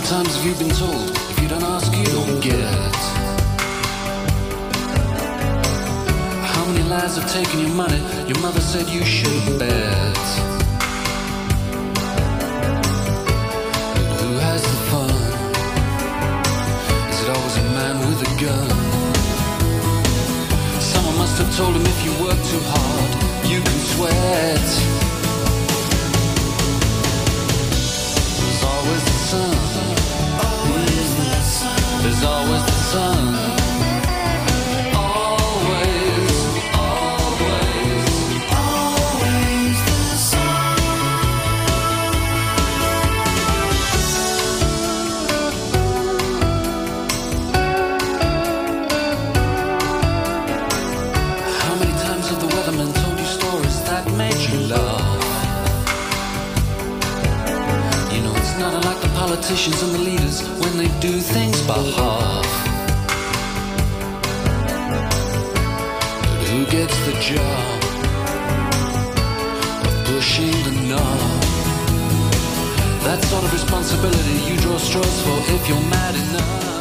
times have you been told, if you don't ask, you don't get? How many lies have taken your money? Your mother said you shouldn't bet. But who has the fun? Is it always a man with a gun? Someone must have told him if you work too hard, you can sweat. There's always the sun. There's always the sun. Always, always, always the sun. How many times have the weathermen told you stories that made you laugh? You know, it's not unlike the politicians and the leaders when they do things by half. But who gets the job of pushing the knob? That sort of responsibility you draw straws for if you're mad enough.